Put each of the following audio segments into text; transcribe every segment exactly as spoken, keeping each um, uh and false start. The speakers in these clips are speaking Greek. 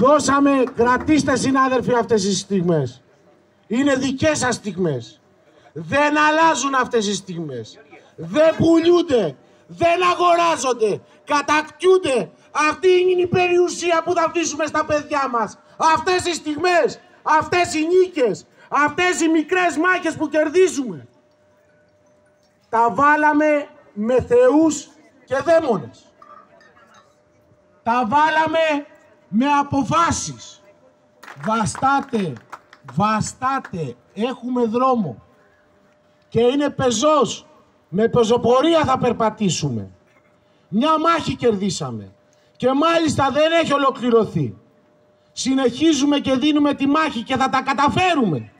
Δώσαμε, κρατήστε συνάδελφοι αυτές τις στιγμές. Είναι δικές σας στιγμές. Δεν αλλάζουν αυτές οι στιγμές. Δεν πουλούνται. Δεν αγοράζονται. Κατακτιούνται. Αυτή είναι η περιουσία που θα αφήσουμε στα παιδιά μας. Αυτές οι στιγμές. Αυτές οι νίκες. Αυτές οι μικρές μάχες που κερδίζουμε. Τα βάλαμε με θεούς και δαίμονες. Τα βάλαμε με αποφάσεις. Βαστάτε. Βαστάτε. Έχουμε δρόμο. Και είναι πεζός. Με πεζοπορία θα περπατήσουμε. Μια μάχη κερδίσαμε. Και μάλιστα δεν έχει ολοκληρωθεί. Συνεχίζουμε και δίνουμε τη μάχη και θα τα καταφέρουμε.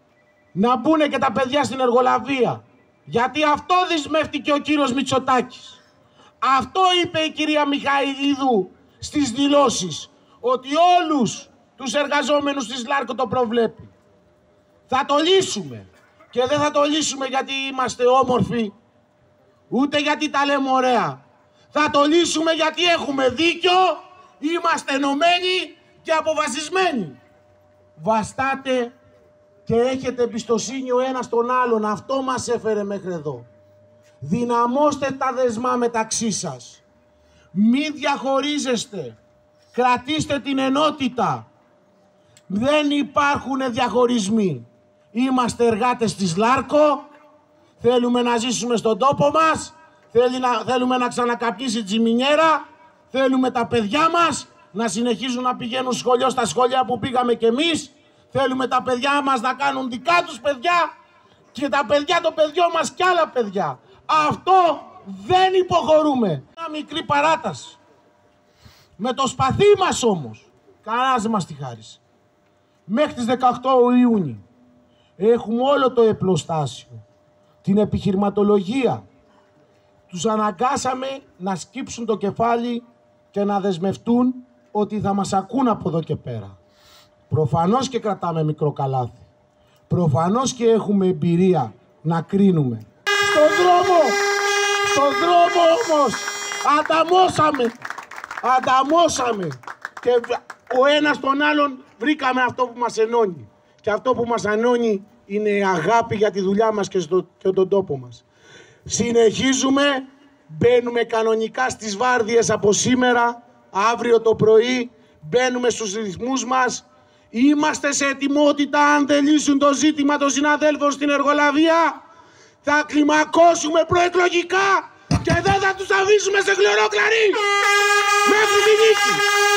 Να μπουν και τα παιδιά στην εργολαβία. Γιατί αυτό δεσμεύτηκε ο κύριος Μητσοτάκης. Αυτό είπε η κυρία Μιχαηλίδου στις δηλώσεις. Ότι όλους τους εργαζόμενους της ΛΑΡΚΟ το προβλέπει. Θα το λύσουμε. Και δεν θα το λύσουμε γιατί είμαστε όμορφοι. Ούτε γιατί τα λέμε ωραία. Θα το λύσουμε γιατί έχουμε δίκιο. Είμαστε ενωμένοι και αποφασισμένοι. Βαστάτε και έχετε εμπιστοσύνη ο ένας τον άλλον. Αυτό μας έφερε μέχρι εδώ. Δυναμώστε τα δεσμά μεταξύ σας. Μη διαχωρίζεστε. Κρατήστε την ενότητα. Δεν υπάρχουν διαχωρισμοί. Είμαστε εργάτες της ΛΑΡΚΟ. Θέλουμε να ζήσουμε στον τόπο μας. Θέλουμε να ξανακαπνίσει τζιμινιέρα. Θέλουμε τα παιδιά μας να συνεχίζουν να πηγαίνουν σχολείο στα σχολεία που πήγαμε κι εμείς. Θέλουμε τα παιδιά μας να κάνουν δικά τους παιδιά και τα παιδιά των παιδιών μας κι άλλα παιδιά. Αυτό δεν υποχωρούμε. Μια μικρή παράταση. Με το σπαθί μας όμως, κανένας δεν μας τη χάρισε. Μέχρι τις δεκαοκτώ Ιουνίου έχουμε όλο το επλοστάσιο, την επιχειρηματολογία. Τους αναγκάσαμε να σκύψουν το κεφάλι και να δεσμευτούν ότι θα μας ακούν από εδώ και πέρα. Προφανώς και κρατάμε μικρό καλάθι. Προφανώς και έχουμε εμπειρία να κρίνουμε. Στον δρόμο, στον δρόμο όμως ανταμώσαμε, ανταμώσαμε και ο ένας τον άλλον βρήκαμε αυτό που μας ενώνει. Και αυτό που μας ενώνει είναι η αγάπη για τη δουλειά μας και, στο, και τον τόπο μας. Συνεχίζουμε, μπαίνουμε κανονικά στις βάρδιες από σήμερα, αύριο το πρωί, μπαίνουμε στους ρυθμούς μας. Είμαστε σε ετοιμότητα, αν δεν λύσουν το ζήτημα των συναδέλφων στην εργολαβία, θα κλιμακώσουμε προεκλογικά και δεν θα τους αφήσουμε σε χλωρό κλαρί μέχρι τη νίκη.